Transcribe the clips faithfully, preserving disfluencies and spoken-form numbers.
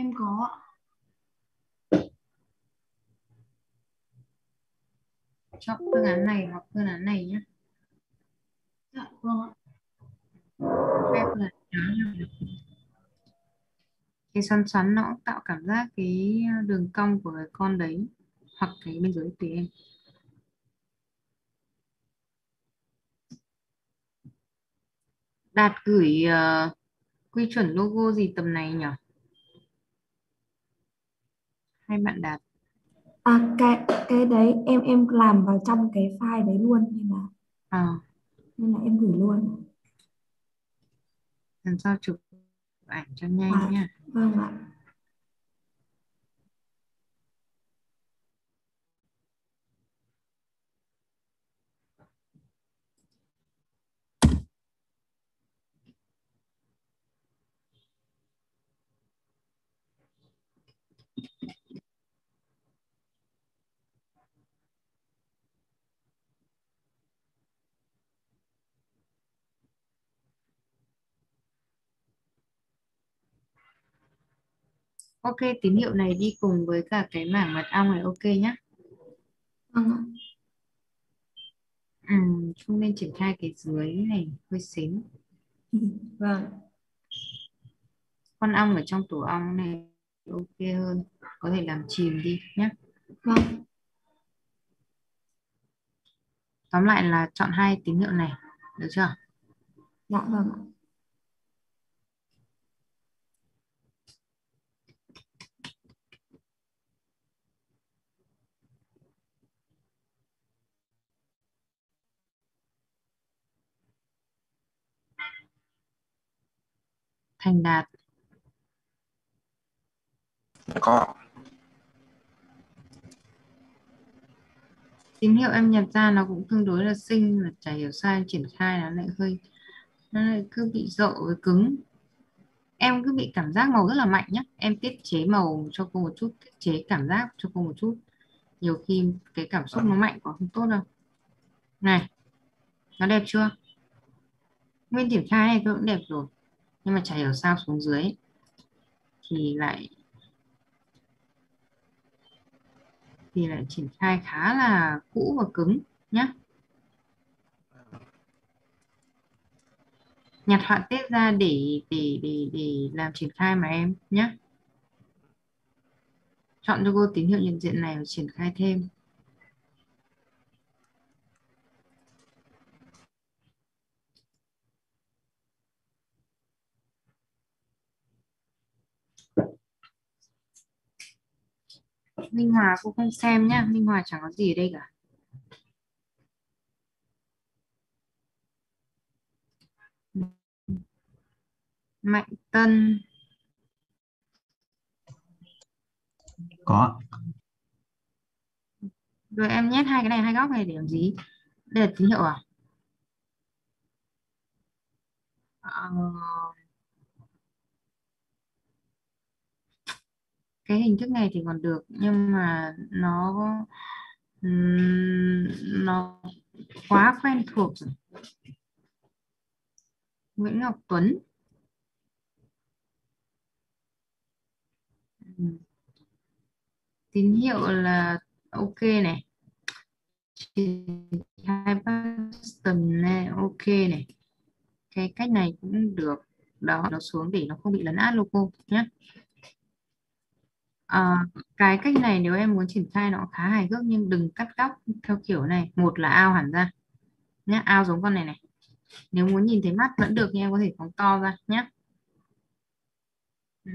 em có ạ. Chọn phương án này hoặc phương án này nhé. Dạ vâng ạ. Hai phương án đó là cái xoắn xoắn nó cũng tạo cảm giác cái đường cong của cái con đấy, hoặc cái bên dưới tùy em. Đạt gửi ờ, quy chuẩn logo gì tầm này nhỉ? Hai bạn Đạt. À cái cái đấy em em làm vào trong cái file đấy luôn nên là Ờ, nên là em gửi luôn. làm sao chụp ảnh cho nhanh À nha. vâng ạ. Ok, tín hiệu này đi cùng với cả cái mảng mật ong này, ok nhá. Vâng ạ. Ừ, không nên triển khai cái dưới này hơi xính. Vâng. Con ong ở trong tổ ong này ok hơn, có thể làm chìm đi nhé. Vâng. Tóm lại là chọn hai tín hiệu này, được chưa? Dạ vâng ạ. Thành đạt. Có. Tín hiệu em nhập ra nó cũng tương đối là xinh, là chả hiểu sao em triển khai nó lại hơi, nó lại cứ bị rộ với cứng. Em cứ bị cảm giác màu rất là mạnh nhé, em tiết chế màu cho cô một chút, tiết chế cảm giác cho cô một chút, nhiều khi cái cảm xúc nó mạnh quá không tốt đâu. Này, nó đẹp chưa? Nguyên triển khai này tôi cũng đẹp rồi, nhưng mà chả hiểu sao xuống dưới ấy, thì lại thì lại triển khai khá là cũ và cứng nhá. Nhặt họa tiết ra để để để để làm triển khai mà em nhé. Chọn cho cô tín hiệu nhận diện này và triển khai thêm. Minh Hòa cô không xem nhá, Minh Hòa chẳng có gì ở đây cả. Mạnh Tân. Có. Rồi em nhét hai cái này hai góc này để làm gì? Đây là tín hiệu à? Ờ, cái hình thức này thì còn được, nhưng mà nó ừm, nó quá quen thuộc rồi. Nguyễn Ngọc Tuấn. Ừm, tín hiệu là ok này, hai custom này ok này, cái cách này cũng được. Đó, nó xuống để nó không bị lấn át logo nhé. À, cái cách này nếu em muốn triển khai nó khá hài hước, nhưng đừng cắt góc theo kiểu này, một là ao hẳn ra nhé, ao giống con này này, nếu muốn nhìn thấy mắt vẫn được nhưng em có thể phóng to ra nhé. Ừ.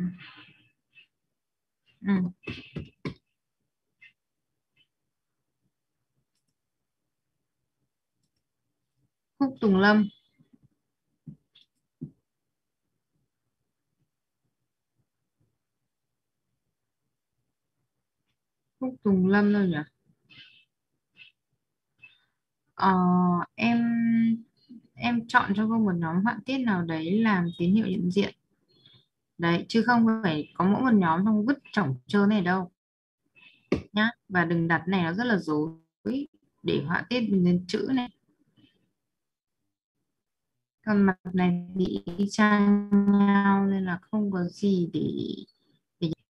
Ừ. Khúc Tùng Lâm. Khúc Tùng Lâm thôi nhỉ. Ờ, em em chọn cho cô một nhóm họa tiết nào đấy làm tín hiệu nhận diện đấy, chứ không phải có mỗi một nhóm xong vứt chổng trơn này đâu nhá. Và đừng đặt này, nó rất là rối, để họa tiết lên chữ này, còn mặt này thì y chang nhau nên là không có gì để, để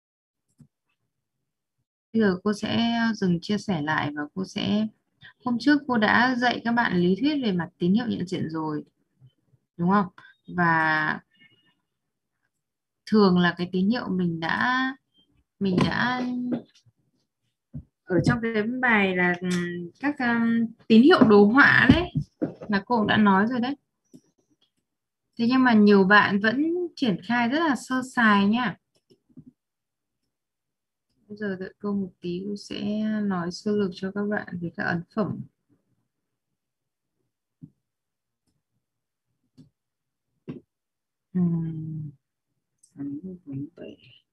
Bây giờ cô sẽ dừng chia sẻ lại và cô sẽ hôm trước cô đã dạy các bạn lý thuyết về mặt tín hiệu nhận diện rồi, đúng không? Và thường là cái tín hiệu mình đã mình đã ở trong cái bài là ừm, các um, tín hiệu đồ họa đấy là cô cũng đã nói rồi đấy. Thế nhưng mà nhiều bạn vẫn triển khai rất là sơ sài nha. Bây giờ đợi cô một tí, cô sẽ nói sơ lược cho các bạn về các ấn phẩm. Ừm, ấn bốn bảy.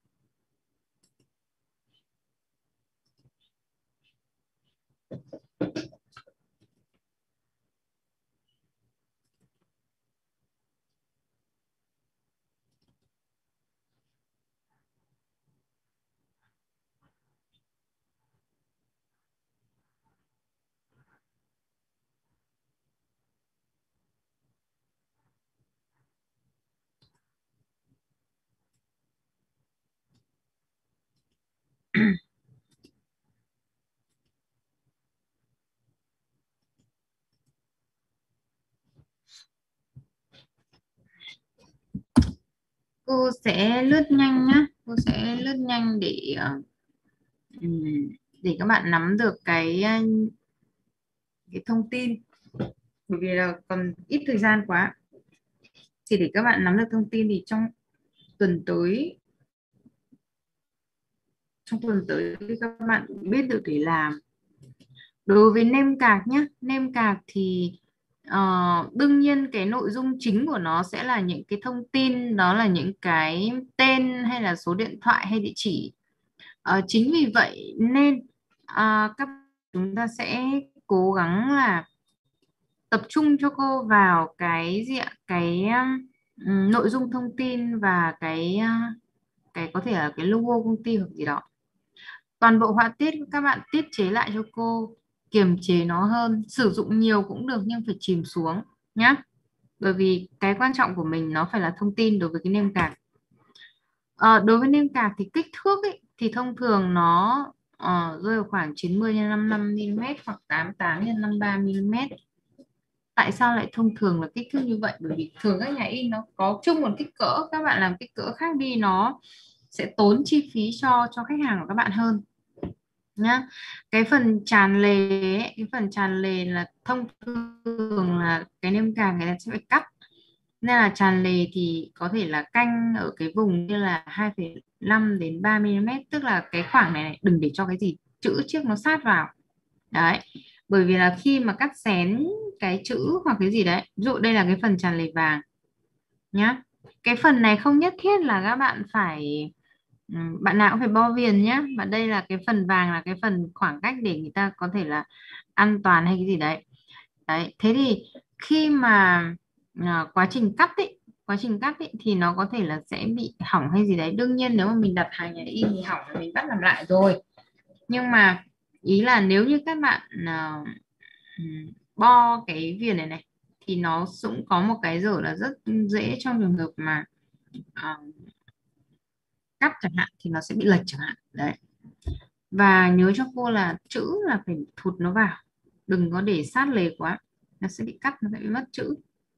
Cô sẽ lướt nhanh nhá, cô sẽ lướt nhanh để ờ, ừm, để các bạn nắm được cái ờ, cái thông tin, bởi vì là còn ít thời gian quá. Thì để các bạn nắm được thông tin thì trong tuần tới trong tuần tới thì các bạn cũng biết được để làm. Đối với nêm cạc nhé, nêm cạc thì ờ, đương nhiên cái nội dung chính của nó sẽ là những cái thông tin, đó là những cái tên hay là số điện thoại hay địa chỉ. Ờ, chính vì vậy nên à, các chúng ta sẽ cố gắng là tập trung cho cô vào cái gì ạ? Cái um, nội dung thông tin và cái uh, cái có thể là cái logo công ty hoặc gì đó. Toàn bộ họa tiết các bạn tiết chế lại cho cô, kiềm chế nó hơn, sử dụng nhiều cũng được nhưng phải chìm xuống nhá. Bởi vì cái quan trọng của mình nó phải là thông tin đối với cái name card. Ờ, đối với name card thì kích thước ấy, thì thông thường nó ờ, rơi vào khoảng chín mươi nhân năm mươi lăm mi-li-mét hoặc tám mươi tám nhân năm mươi ba mi-li-mét. Tại sao lại thông thường là kích thước như vậy? Bởi vì thường các nhà in nó có chung một kích cỡ, các bạn làm kích cỡ khác đi nó sẽ tốn chi phí cho cho khách hàng của các bạn hơn nhá. Cái phần tràn lề ấy, cái phần tràn lề là thông thường là cái nêm card người ta sẽ phải cắt, nên là tràn lề thì có thể là canh ở cái vùng như là hai phẩy năm đến ba mi-li-mét, tức là cái khoảng này, này đừng để cho cái gì chữ chiếc nó sát vào đấy. Bởi vì là khi mà cắt xén cái chữ hoặc cái gì đấy, ví dụ đây là cái phần tràn lề vàng nhá, cái phần này không nhất thiết là các bạn phải ừm, bạn nào cũng phải bo viền nhá, và đây là cái phần vàng là cái phần khoảng cách để người ta có thể là an toàn hay cái gì đấy. Đấy, thế thì khi mà à, quá trình cắt ấy, quá trình cắt ấy thì nó có thể là sẽ bị hỏng hay gì đấy. Đương nhiên nếu mà mình đặt hàng nhà in thì hỏng thì mình bắt làm lại rồi. Nhưng mà ý là nếu như các bạn à, ừm, bo cái viền này này thì nó cũng có một cái dở là rất dễ trong trường hợp mà à, cắt chẳng hạn thì nó sẽ bị lệch chẳng hạn đấy. Và nhớ cho cô là chữ là phải thụt nó vào, đừng có để sát lề quá, nó sẽ bị cắt, nó sẽ bị mất chữ.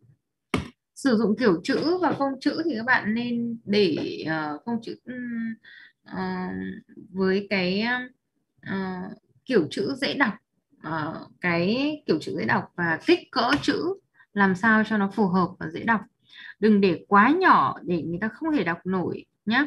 Sử dụng kiểu chữ và phông chữ thì các bạn nên để uh, phông chữ ừm, ờ, với cái ờ, kiểu chữ dễ đọc, ờ, cái kiểu chữ dễ đọc và kích cỡ chữ làm sao cho nó phù hợp và dễ đọc, đừng để quá nhỏ để người ta không thể đọc nổi nhé.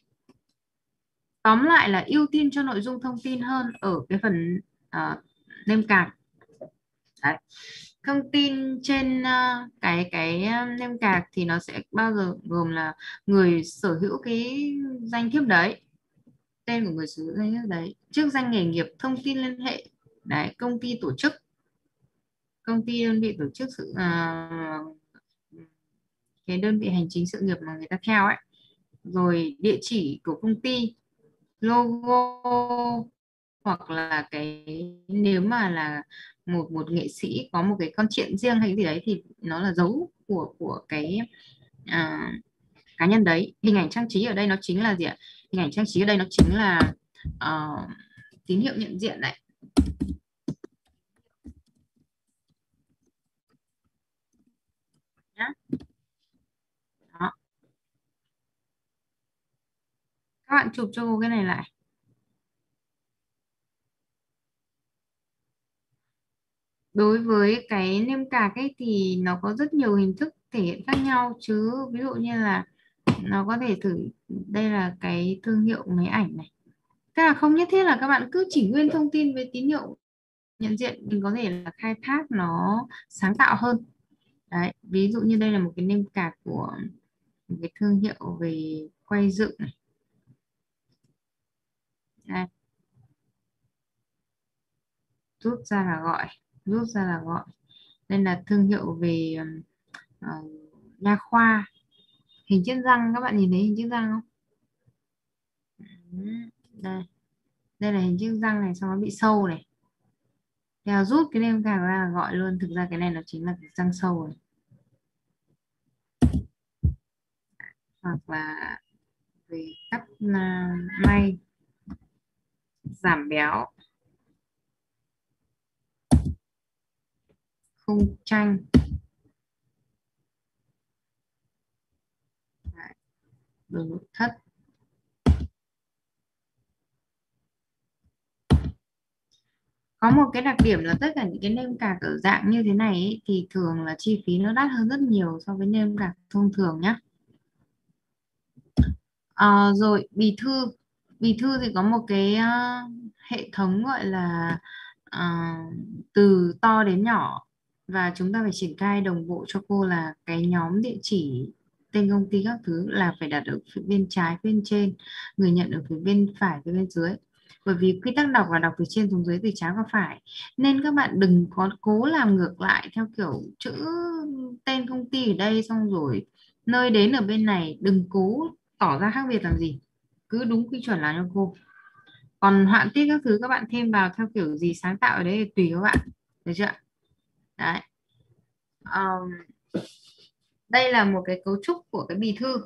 Tóm lại là ưu tiên cho nội dung thông tin hơn ở cái phần uh, name card. Đấy. Thông tin trên ờ, cái cái ờ, name card thì nó sẽ bao giờ gồm là người sở hữu cái danh thiếp đấy, tên của người sở hữu danh thiếp đấy, chức danh nghề nghiệp, thông tin liên hệ, đấy, công ty tổ chức, công ty đơn vị tổ chức sự ờ, cái đơn vị hành chính sự nghiệp mà người ta theo ấy, rồi địa chỉ của công ty, logo, hoặc là cái nếu mà là một một nghệ sĩ có một cái con chuyện riêng hay cái gì đấy thì nó là dấu của của cái à, cá nhân đấy. Hình ảnh trang trí ở đây nó chính là gì ạ? Hình ảnh trang trí ở đây nó chính là ờ, tín hiệu nhận diện này. Nhá. Đó. Các bạn chụp cho cô cái này lại. Đối với cái nêm cạc ấy thì nó có rất nhiều hình thức thể hiện khác nhau, chứ ví dụ như là nó có thể thử, đây là cái thương hiệu máy ảnh này. Tức là không nhất thiết là các bạn cứ chỉ nguyên thông tin về tín hiệu nhận diện, mình có thể là khai thác nó sáng tạo hơn. Đấy, ví dụ như đây là một cái name card của một cái thương hiệu về quay dựng này. Đây. Rút ra là gọi, rút ra là gọi. Đây là thương hiệu về uh, nha khoa. Hình chiếc răng, các bạn nhìn thấy hình chiếc răng không? Đây, đây là hình chiếc răng này, xong nó bị sâu này. Theo rút cái name card ra là gọi luôn. Thực ra cái này nó chính là cái răng sâu này. Hoặc là về cắt uh, may, giảm béo, khung tranh. Đồ nội thất. Có một cái đặc điểm là tất cả những cái name card ở dạng như thế này ấy, thì thường là chi phí nó đắt hơn rất nhiều so với name card thông thường nhé. À, rồi bì thư. Bì thư thì có một cái uh, hệ thống gọi là uh, từ to đến nhỏ, và chúng ta phải triển khai đồng bộ cho cô là cái nhóm địa chỉ, tên công ty các thứ là phải đặt ở phía bên trái, phía bên trên, người nhận ở phía bên phải, phía bên dưới. Bởi vì quy tắc đọc là đọc từ trên xuống dưới, từ trái qua phải, nên các bạn đừng có cố làm ngược lại theo kiểu chữ tên công ty ở đây xong rồi nơi đến ở bên này, đừng cố tỏ ra khác biệt làm gì, cứ đúng quy chuẩn là cho cô. Còn họa tiết các thứ các bạn thêm vào theo kiểu gì sáng tạo ở đấy thì tùy các bạn, được chưa? Đấy. Ờm, đây là một cái cấu trúc của cái bì thư,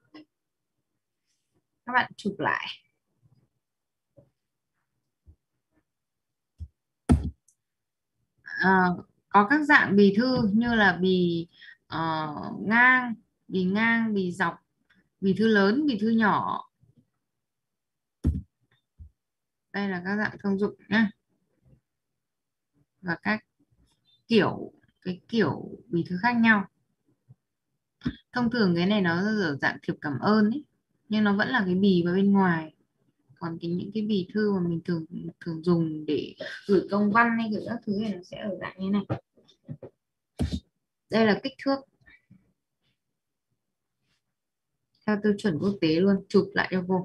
các bạn chụp lại. Ờ, có các dạng bì thư như là bì ờ, ngang, bì ngang, bì dọc, bì thư lớn, bì thư nhỏ. Đây là các dạng thông dụng nhé, và các kiểu, cái kiểu bì thư khác nhau. Thông thường cái này nó ở dạng thiệp cảm ơn ấy, nhưng nó vẫn là cái bì vào bên ngoài. Còn cái những cái bì thư mà mình thường thường dùng để gửi công văn hay gửi các thứ này nó sẽ ở dạng như này. Đây là kích thước theo tiêu chuẩn quốc tế luôn, chụp lại cho cô.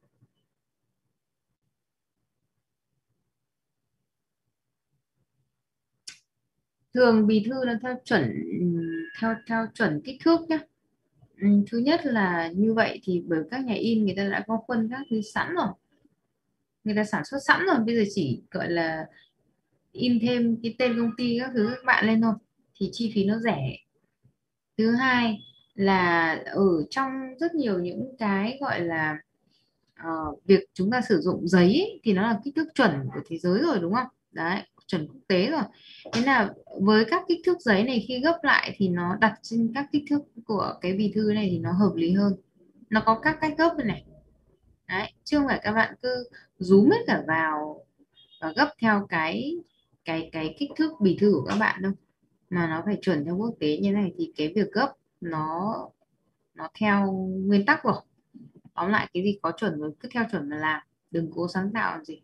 Thường bì thư là theo chuẩn, theo theo chuẩn kích thước nhé. Ừ, thứ nhất là như vậy thì bởi các nhà in người ta đã có khuôn các thứ sẵn rồi, người ta sản xuất sẵn rồi, bây giờ chỉ gọi là in thêm cái tên công ty các thứ các bạn lên thôi, thì chi phí nó rẻ. Thứ hai là ở trong rất nhiều những cái gọi là ờ, việc chúng ta sử dụng giấy ấy, thì nó là kích thước chuẩn của thế giới rồi đúng không? Đấy, chuẩn quốc tế rồi. Thế là với các kích thước giấy này khi gấp lại thì nó đặt trên các kích thước của cái bì thư này thì nó hợp lý hơn. Nó có các cách gấp này, này. Đấy, chứ không phải các bạn cứ rúm hết cả vào và gấp theo cái cái cái kích thước bì thư của các bạn đâu, mà nó phải chuẩn theo quốc tế như này thì cái việc gấp nó nó theo nguyên tắc rồi. Tóm lại cái gì có chuẩn rồi cứ theo chuẩn mà làm, đừng cố sáng tạo làm gì.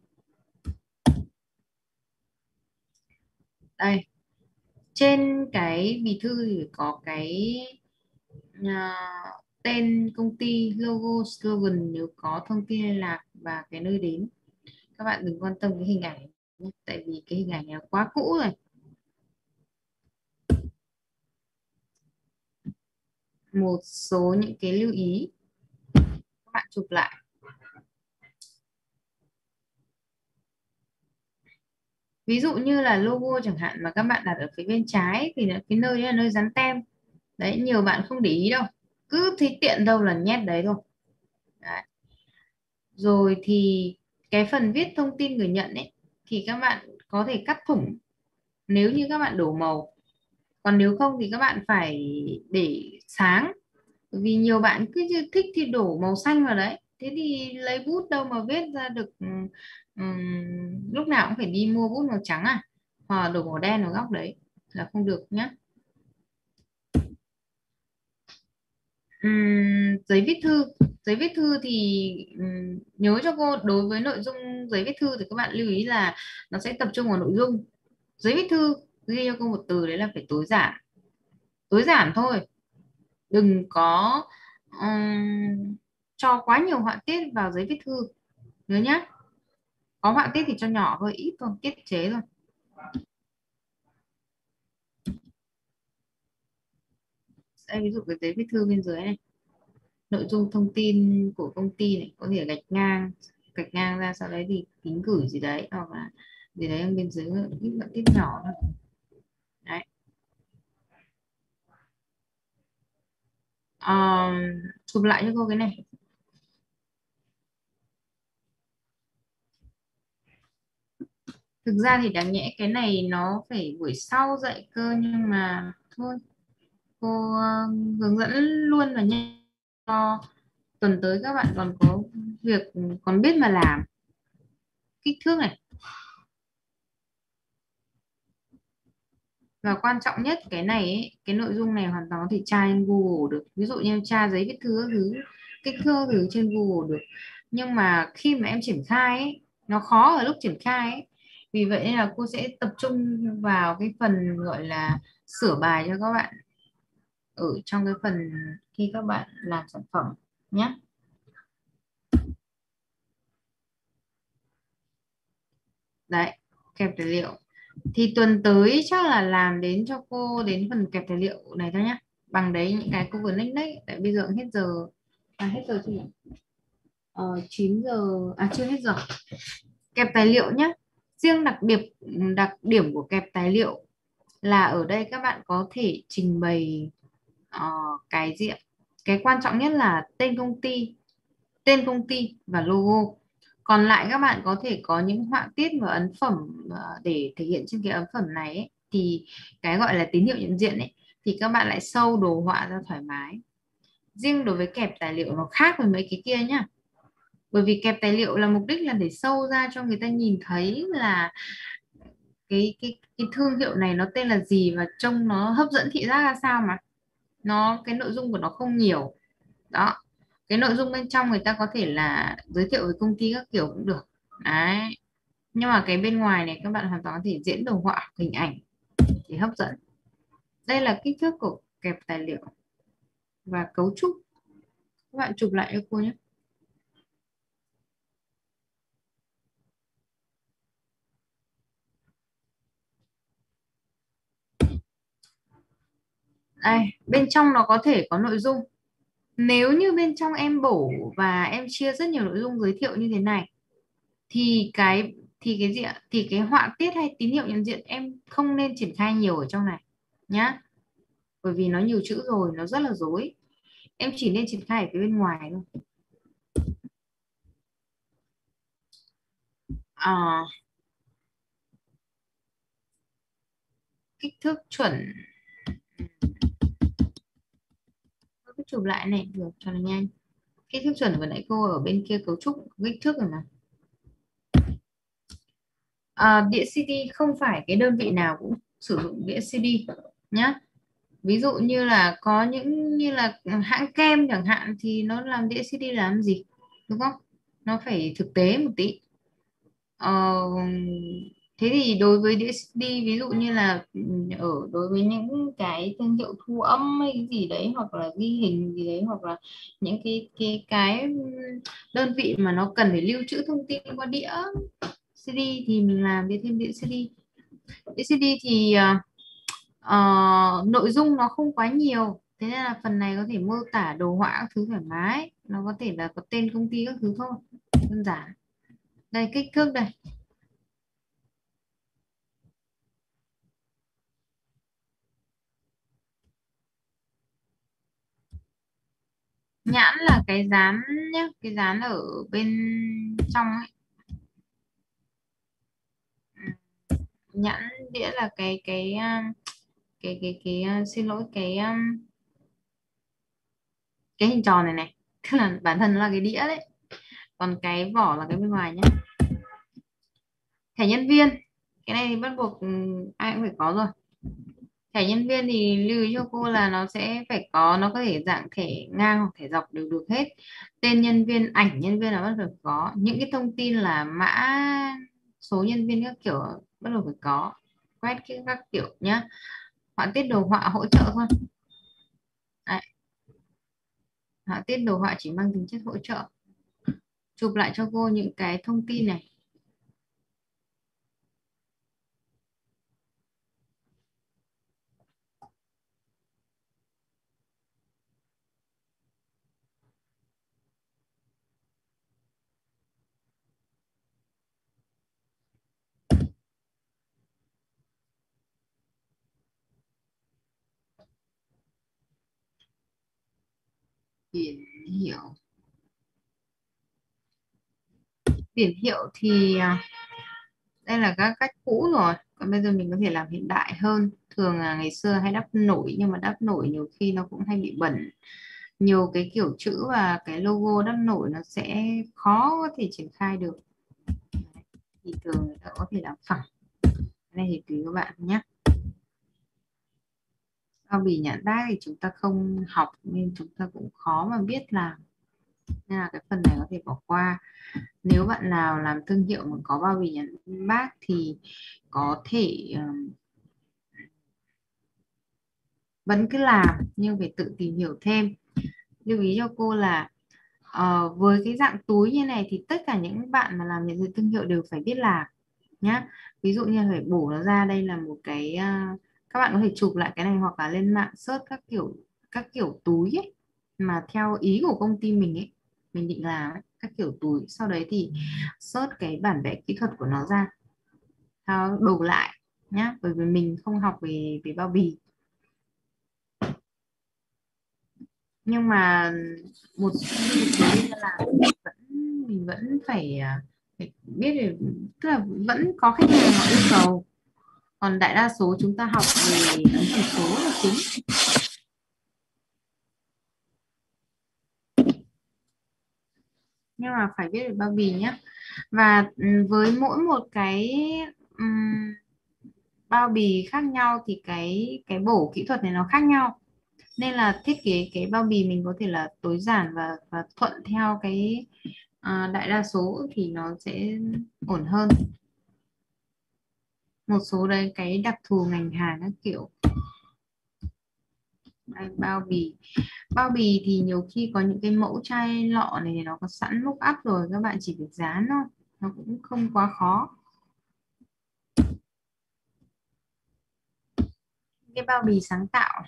Đây, trên cái bì thư thì có cái à, tên công ty, logo, slogan nếu có, thông tin liên lạc và cái nơi đến. Các bạn đừng quan tâm cái hình ảnh nhé, tại vì cái hình ảnh này quá cũ rồi. Một số những cái lưu ý các bạn chụp lại. Ví dụ như là logo chẳng hạn mà các bạn đặt ở phía bên trái thì là cái nơi đấy là nơi dán tem. Đấy, nhiều bạn không để ý đâu, cứ thấy tiện đâu là nhét đấy thôi. Đấy. Rồi thì cái phần viết thông tin người nhận ấy thì các bạn có thể cắt thủng nếu như các bạn đổ màu, còn nếu không thì các bạn phải để sáng, bởi vì nhiều bạn cứ như thích thì đổ màu xanh vào đấy, thế thì lấy bút đâu mà viết ra được. ừm, ừm, lúc nào cũng phải đi mua bút màu trắng à, hoặc là đổ màu đen vào góc đấy là không được nhá. Ừm, giấy viết thư, giấy viết thư thì ừm, nhớ cho cô, đối với nội dung giấy viết thư thì các bạn lưu ý là nó sẽ tập trung vào nội dung. Giấy viết thư ghi cho cô một từ đấy là phải tối giản, tối giản thôi, đừng có ừm, cho quá nhiều họa tiết vào giấy viết thư, nhớ nhá. Có họa tiết thì cho nhỏ thôi, ít thôi, tiết chế thôi. Đây, ví dụ cái giấy viết thư bên dưới này, nội dung thông tin của công ty này có thể gạch ngang, gạch ngang ra, sau đấy thì ký gửi gì đấy hoặc là gì đấy ở bên dưới, ít họa tiết nhỏ thôi đấy. um, Chụp lại cho cô cái này. Thực ra thì đáng nhẽ cái này nó phải buổi sau dạy cơ, nhưng mà thôi, cô ờ, hướng dẫn luôn và nhanh, cho tuần tới các bạn còn có việc, còn biết mà làm. Kích thước này, và quan trọng nhất cái này ấy, cái nội dung này hoàn toàn có thể tra trên Google được, ví dụ như tra giấy viết thư các thứ, kích thước thứ trên Google được, nhưng mà khi mà em triển khai ấy, nó khó ở lúc triển khai ấy. Vì vậy nên là cô sẽ tập trung vào cái phần gọi là sửa bài cho các bạn ở trong cái phần khi các bạn làm sản phẩm nhé. Đấy, kẹp tài liệu thì tuần tới chắc là làm đến cho cô đến phần kẹp tài liệu này thôi nhá, bằng đấy những cái cô vừa nick đấy, tại bây giờ cũng hết giờ. À, hết giờ chưa nhỉ? Ờ, chín giờ, à chưa hết giờ. Kẹp tài liệu nhé. Riêng đặc điểm đặc điểm của kẹp tài liệu là ở đây các bạn có thể trình bày ờ, cái gì ạ? Cái quan trọng nhất là tên công ty, tên công ty và logo. Còn lại các bạn có thể có những họa tiết và ấn phẩm ờ, để thể hiện trên cái ấn phẩm này ấy. Thì cái gọi là tín hiệu nhận diện ấy thì các bạn lại sâu đồ họa ra thoải mái. Riêng đối với kẹp tài liệu nó khác với mấy cái kia nhá, bởi vì kẹp tài liệu là mục đích là để sâu ra cho người ta nhìn thấy là cái cái cái thương hiệu này nó tên là gì và trông nó hấp dẫn thị giác ra sao, mà nó cái nội dung của nó không nhiều. Đó, cái nội dung bên trong người ta có thể là giới thiệu về công ty các kiểu cũng được đấy, nhưng mà cái bên ngoài này các bạn hoàn toàn có thể diễn đồ họa hình ảnh để hấp dẫn. Đây là kích thước của kẹp tài liệu và cấu trúc, các bạn chụp lại cho cô nhé. Đây, bên trong nó có thể có nội dung. Nếu như bên trong em bổ và em chia rất nhiều nội dung giới thiệu như thế này thì cái thì cái gì ạ? Thì cái họa tiết hay tín hiệu nhận diện em không nên triển khai nhiều ở trong này nhá. Bởi vì nó nhiều chữ rồi, nó rất là rối. Em chỉ nên triển khai ở cái bên ngoài thôi. À, kích thước chuẩn, cứ chụp lại này được cho nó nhanh. Kích thước chuẩn vừa nãy cô ở bên kia cấu trúc kích thước rồi mà. À, đĩa xê đê không phải cái đơn vị nào cũng sử dụng đĩa xê đê nhá. Ví dụ như là có những như là hãng kem chẳng hạn thì nó làm đĩa xê đê làm gì, đúng không? Nó phải thực tế một tí. Ờ, thế thì đối với đĩa xê đê ví dụ như là ừ, ở đối với những cái thương hiệu thu âm hay cái gì đấy hoặc là ghi hình gì đấy hoặc là những cái cái cái đơn vị mà nó cần phải lưu trữ thông tin qua đĩa xê đê thì mình làm đi thêm đĩa xê đê. Đĩa xê đê thì à, ờ, nội dung nó không quá nhiều, thế nên là phần này có thể mô tả đồ họa các thứ thoải mái, nó có thể là có tên công ty các thứ thôi, đơn giản. Đây, kích thước đây, nhãn là cái dán nhá, cái dán ở bên trong ấy, nhãn đĩa là cái cái um, cái cái cái uh, xin lỗi, cái um, cái hình tròn này này, tức là bản thân nó là cái đĩa đấy, còn cái vỏ là cái bên ngoài nhé. Thẻ nhân viên, cái này thì bắt buộc, ừ, ai cũng phải có rồi. Thẻ nhân viên thì lưu ý cho cô là nó sẽ phải có, nó có thể dạng thẻ ngang hoặc thẻ dọc đều được hết. Tên nhân viên, ảnh nhân viên là bắt buộc phải có. Những cái thông tin là mã số nhân viên các kiểu bắt buộc phải có. Quét cái các kiểu nhá. Họa tiết đồ họa hỗ trợ thôi. Đấy. Họa tiết đồ họa chỉ mang tính chất hỗ trợ. Chụp lại cho cô những cái thông tin này. Biển hiệu. Biển hiệu thì à, đây là các cách cũ rồi, còn bây giờ mình có thể làm hiện đại hơn. Thường là ngày xưa hay đắp nổi, nhưng mà đắp nổi nhiều khi nó cũng hay bị bẩn, nhiều cái kiểu chữ và cái logo đắp nổi nó sẽ khó có thể triển khai được. Thì thường người ta có thể làm phẳng, cái này thì tùy các bạn nhé. Bao bì nhãn mác thì chúng ta không học nên chúng ta cũng khó mà biết làm, nên là cái phần này có thể bỏ qua. Nếu bạn nào làm thương hiệu mà có bao bì nhãn mác thì có thể um, vẫn cứ làm, nhưng phải tự tìm hiểu thêm. Lưu ý cho cô là ờ, với cái dạng túi như này thì tất cả những bạn mà làm nhận diện thương hiệu đều phải biết làm nhá. Ví dụ như phải bổ nó ra, đây là một cái à, các bạn có thể chụp lại cái này hoặc là lên mạng search các kiểu các kiểu túi ấy, mà theo ý của công ty mình ấy, mình định làm ấy, các kiểu túi, sau đấy thì search cái bản vẽ kỹ thuật của nó ra, thao đổ lại nhá, bởi vì mình không học về về bao bì. Nhưng mà một khi thực tế ra là vẫn mình vẫn phải, à, phải biết được, tức là vẫn có khách hàng họ yêu cầu, còn đại đa số chúng ta học về ấn chỉ số là chính. Nhưng mà phải biết được bao bì nhé. Và ừ, với mỗi một cái ừm, bao bì khác nhau thì cái cái bổ kỹ thuật này nó khác nhau, nên là thiết kế cái bao bì mình có thể là tối giản và và thuận theo cái à, đại đa số thì nó sẽ ổn hơn. Một số đấy cái đặc thù ngành hàng các kiểu. Đây, bao bì bao bì thì nhiều khi có những cái mẫu chai lọ này thì nó có sẵn mock up rồi, các bạn chỉ việc dán thôi, nó cũng không quá khó. Cái bao bì sáng tạo,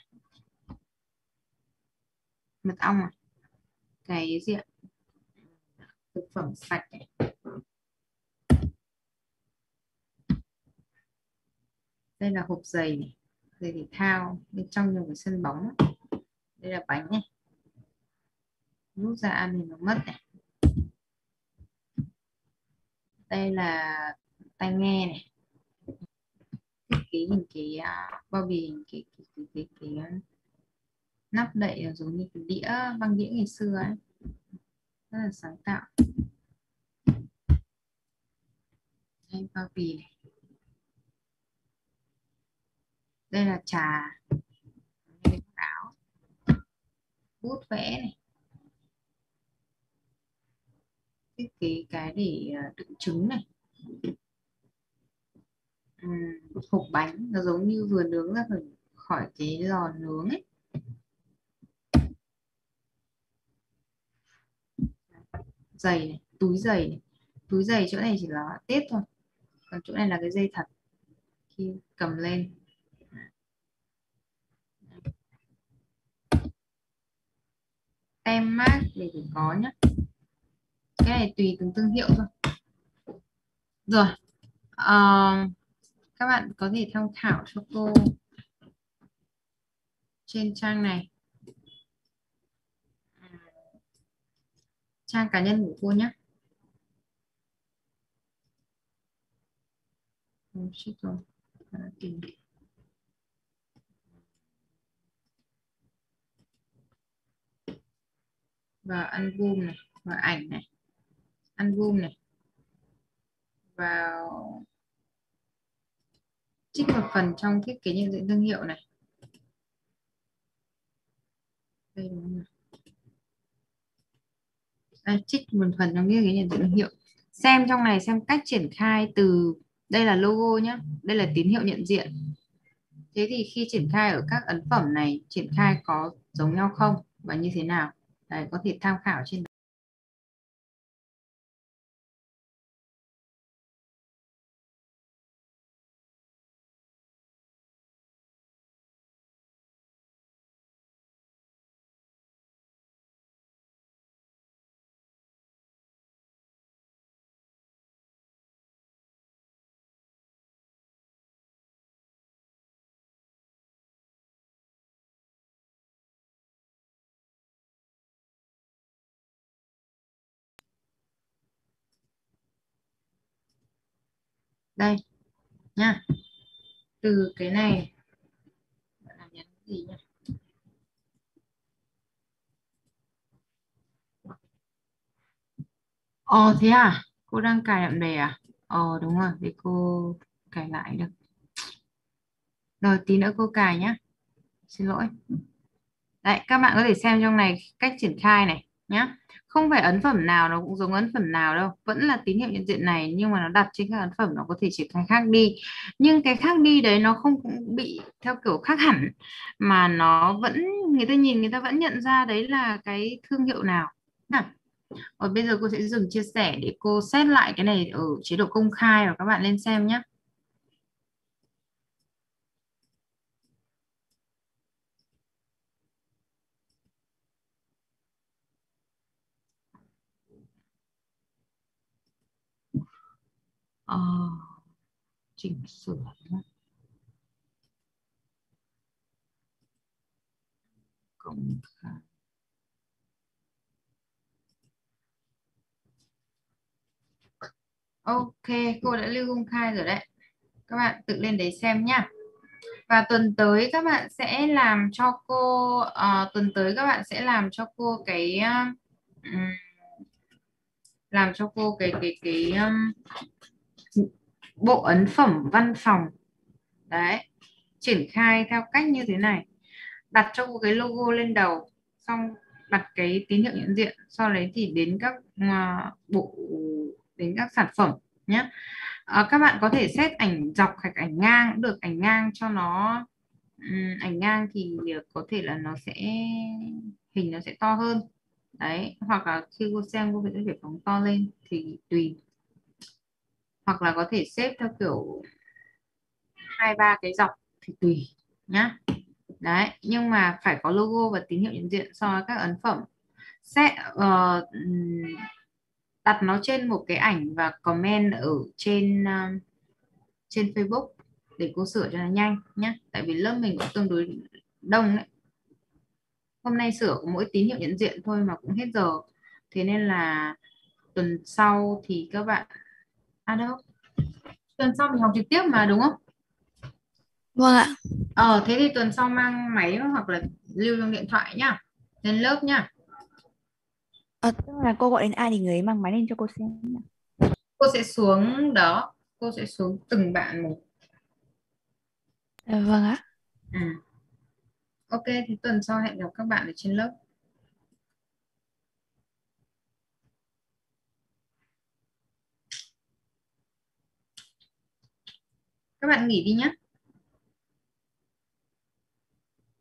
mật ong à, cái gì ạ? Thực phẩm sạch này. Đây là hộp giày này, giày thể thao, bên trong nhiều cái sân bóng á. Đây là bánh này, rút ra ăn thì nó mất này. Đây là tai nghe này, thiết kế hình cái à, bao bì hình cái cái cái, cái, cái, cái nắp đậy là giống như cái đĩa, băng đĩa ngày xưa ấy, rất là sáng tạo. Đây bao bì này, đây là trà, đây là áo, bút vẽ này, thiết kế cái để à, đựng trứng này. Ừm, hộp bánh nó giống như vừa nướng ra khỏi khỏi cái lò nướng ấy. Giày này, túi giày này, túi giày chỗ này chỉ là tết thôi, còn chỗ này là cái dây thật khi cầm lên. Tem mác để phải có nhé, cái này tùy từng thương hiệu thôi. Rồi, ờ, các bạn có thể tham khảo cho cô trên trang này, trang cá nhân của cô nhé. Ừ, shit rồi. tìm vào album này, vào ảnh này, album này, vào trích một phần trong thiết kế nhận diện thương hiệu này. Đây đúng không? Đây, trích một phần trong thiết kế nhận diện thương hiệu. Xem trong này xem cách triển khai từ đây là logo nhé, đây là tín hiệu nhận diện. Thế thì khi triển khai ở các ấn phẩm này, triển khai có giống nhau không và như thế nào? Đấy, có thể tham khảo trên đây nha. Từ cái này bạn làm nhấn gì nhỉ? Ờ thế à? Cô đang cài đậm đề à? Ờ đúng rồi, để cô cài lại được. Rồi tí nữa cô cài nhé. Xin lỗi. Đấy, các bạn có thể xem trong này cách triển khai này nhé. Không phải ấn phẩm nào nó cũng giống ấn phẩm nào đâu. Vẫn là tín hiệu nhận diện này nhưng mà nó đặt trên các ấn phẩm nó có thể triển khai khác đi. Nhưng cái khác đi đấy nó không cũng bị theo kiểu khác hẳn. Mà nó vẫn, người ta nhìn người ta vẫn nhận ra đấy là cái thương hiệu nào. À, rồi bây giờ cô sẽ dừng chia sẻ để cô set lại cái này ở chế độ công khai và các bạn lên xem nhé. Ờ, chỉnh sửa công khai. Ok, cô đã lưu công khai rồi đấy. Các bạn tự lên đấy xem nhá. Và tuần tới các bạn sẽ làm cho cô ờ, tuần tới các bạn sẽ làm cho cô cái um, làm cho cô cái cái cái um, bộ ấn phẩm văn phòng. Đấy. Triển khai theo cách như thế này. Đặt cho cô cái logo lên đầu, xong đặt cái tín hiệu nhận diện, sau đấy thì đến các uh, bộ đến các sản phẩm nhé. À, các bạn có thể set ảnh dọc hoặc ảnh ngang cũng được, ảnh ngang cho nó ừm, ảnh ngang thì có thể là nó sẽ hình nó sẽ to hơn đấy, hoặc là khi cô xem cô sẽ phải phóng to lên thì tùy, hoặc là có thể xếp theo kiểu hai ba cái dọc thì tùy nhá. Đấy, nhưng mà phải có logo và tín hiệu nhận diện so với các ấn phẩm. Sẽ ờ, ừm, đặt nó trên một cái ảnh và comment ở trên uh, trên Facebook để cô sửa cho nó nhanh nhé, tại vì lớp mình cũng tương đối đông đấy. Hôm nay sửa có mỗi tín hiệu nhận diện thôi mà cũng hết giờ, thế nên là tuần sau thì các bạn à đâu tuần sau mình học trực tiếp mà đúng không? Vâng ạ. Ờ thế thì tuần sau mang máy hoặc là lưu trong điện thoại nhá, lên lớp nhá. Ờ, tức là cô gọi đến ai thì người ấy mang máy lên cho cô xem nhá. Cô sẽ xuống đó, cô sẽ xuống từng bạn một. Ờ, vâng ạ. Ừ. Ok, thì tuần sau hẹn gặp các bạn ở trên lớp. Các bạn nghỉ đi nhé.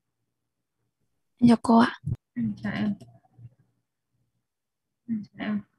Em chào cô ạ. Ừ, chào em. Ừ, chào em.